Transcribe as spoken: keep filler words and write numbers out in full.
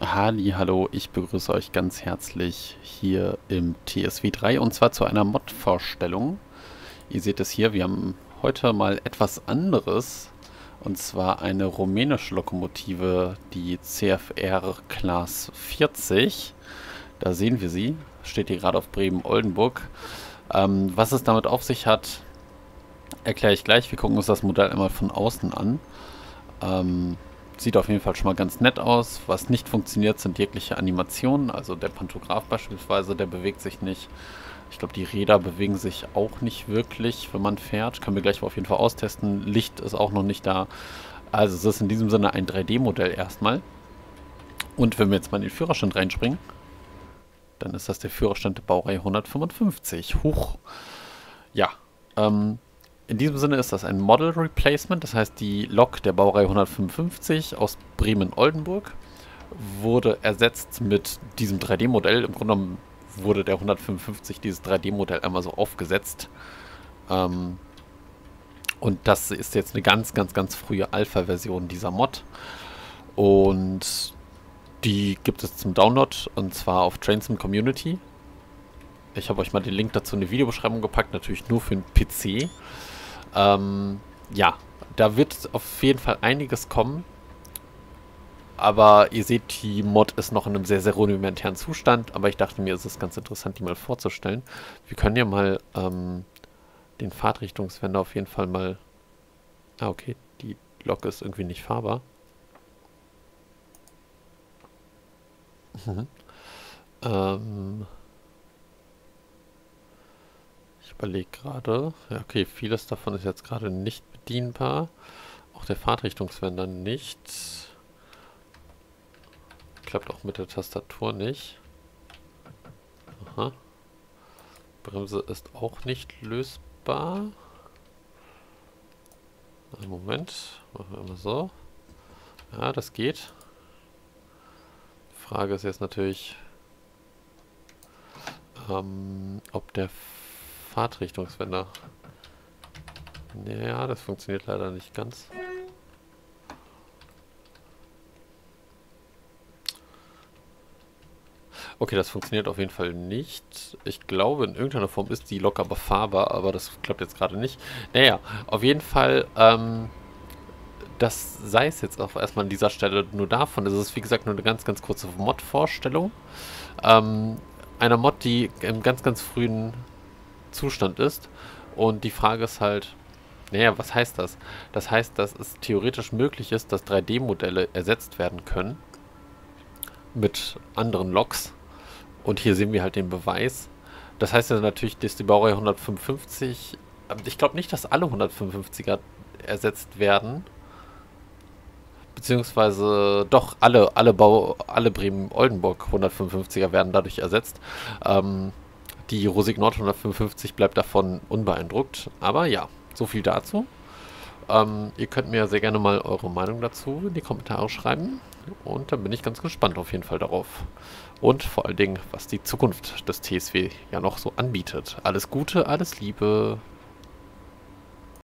Halli, hallo, ich begrüße euch ganz herzlich hier im T S W drei und zwar zu einer Mod-Vorstellung. Ihr seht es hier, wir haben heute mal etwas anderes und zwar eine rumänische Lokomotive, die C F R Class vierzig. Da sehen wir sie, steht hier gerade auf Bremen-Oldenburg. Ähm, was es damit auf sich hat, erkläre ich gleich. Wir gucken uns das Modell einmal von außen an. Ähm, Sieht auf jeden Fall schon mal ganz nett aus. Was nicht funktioniert, sind jegliche Animationen. Also der Pantograph beispielsweise, der bewegt sich nicht. Ich glaube, die Räder bewegen sich auch nicht wirklich, wenn man fährt. Können wir gleich auf jeden Fall austesten. Licht ist auch noch nicht da. Also es ist in diesem Sinne ein drei D-Modell erstmal. Und wenn wir jetzt mal in den Führerstand reinspringen, dann ist das der Führerstand der Baureihe hundertfünfundfünfzig. Huch. Ja, ähm... in diesem Sinne ist das ein Model Replacement, das heißt die Lok der Baureihe hundertfünfundfünfzig aus Bremen-Oldenburg wurde ersetzt mit diesem drei D-Modell. Im Grunde genommen wurde der hundertfünfundfünfzig, dieses drei D-Modell, einmal so aufgesetzt. Ähm, und das ist jetzt eine ganz, ganz, ganz frühe Alpha-Version dieser Mod. Und die gibt es zum Download, und zwar auf Trainsim Community. Ich habe euch mal den Link dazu in die Videobeschreibung gepackt, natürlich nur für den P C. Ähm, ja, da wird auf jeden Fall einiges kommen. Aber ihr seht, die Mod ist noch in einem sehr, sehr rudimentären Zustand. Aber ich dachte mir, es ist ganz interessant, die mal vorzustellen. Wir können ja mal ähm, den Fahrtrichtungswender auf jeden Fall mal... Ah, okay, die Lok ist irgendwie nicht fahrbar. Mhm. ähm... Ich überlege gerade. Ja, okay, vieles davon ist jetzt gerade nicht bedienbar. Auch der Fahrtrichtungswender nicht. Klappt auch mit der Tastatur nicht. Aha. Bremse ist auch nicht lösbar. Einen Moment. Machen wir mal so. Ja, das geht. Die Frage ist jetzt natürlich, ähm, ob der Fahrtrichtungswender... Ja, das funktioniert leider nicht ganz. Okay, das funktioniert auf jeden Fall nicht. Ich glaube, in irgendeiner Form ist die Lok aber fahrbar, aber das klappt jetzt gerade nicht. Naja, auf jeden Fall, ähm, das sei es jetzt auch erstmal an dieser Stelle nur davon. Es ist, wie gesagt, nur eine ganz, ganz kurze Mod-Vorstellung. Ähm, einer Mod, die im ganz, ganz frühen Zustand ist. Und die Frage ist halt, naja, was heißt das? Das heißt, dass es theoretisch möglich ist, dass drei D-Modelle ersetzt werden können mit anderen Loks. Und hier sehen wir halt den Beweis. Das heißt ja natürlich, dass die Baureihe hundertfünfundfünfzig, ich glaube nicht, dass alle hundertfünfundfünfziger ersetzt werden. Beziehungsweise doch, alle, alle Bau, alle Bremen-Oldenburg hundertfünfundfünfziger werden dadurch ersetzt. Ähm, die Rosig Nord hundertfünfundfünfzig bleibt davon unbeeindruckt. Aber ja, so viel dazu. Ähm, ihr könnt mir sehr gerne mal eure Meinung dazu in die Kommentare schreiben. Und dann bin ich ganz gespannt auf jeden Fall darauf. Und vor allen Dingen, was die Zukunft des T S W ja noch so anbietet. Alles Gute, alles Liebe.